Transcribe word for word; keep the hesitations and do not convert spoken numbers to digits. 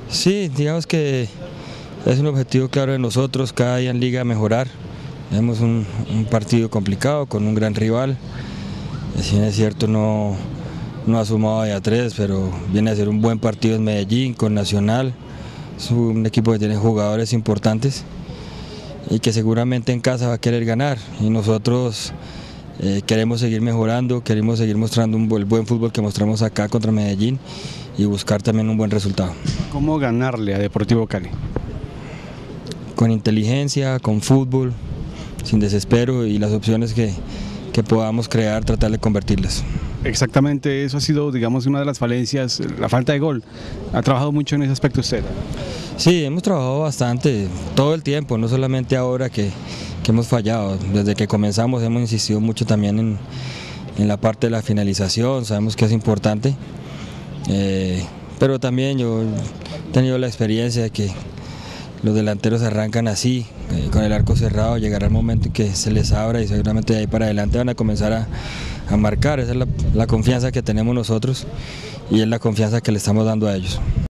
Sí, digamos que es un objetivo claro de nosotros, cada día en Liga mejorar. Tenemos un, un partido complicado con un gran rival, si bien es cierto no, no ha sumado de a tres, pero viene a ser un buen partido en Medellín con Nacional. Es un equipo que tiene jugadores importantes y que seguramente en casa va a querer ganar, y nosotros eh, queremos seguir mejorando, queremos seguir mostrando un, el buen fútbol que mostramos acá contra Medellín y buscar también un buen resultado. ¿Cómo ganarle a Deportivo Cali? Con inteligencia, con fútbol, sin desespero, y las opciones que, que podamos crear, tratar de convertirlas. Exactamente, eso ha sido, digamos, una de las falencias, la falta de gol. ¿Ha trabajado mucho en ese aspecto usted? Sí, hemos trabajado bastante, todo el tiempo, no solamente ahora que, que hemos fallado. Desde que comenzamos hemos insistido mucho también en, en la parte de la finalización, sabemos que es importante, eh, pero también yo he tenido la experiencia de que los delanteros arrancan así, eh, con el arco cerrado, llegará el momento en que se les abra y seguramente de ahí para adelante van a comenzar a, a marcar. Esa es la, la confianza que tenemos nosotros y es la confianza que le estamos dando a ellos.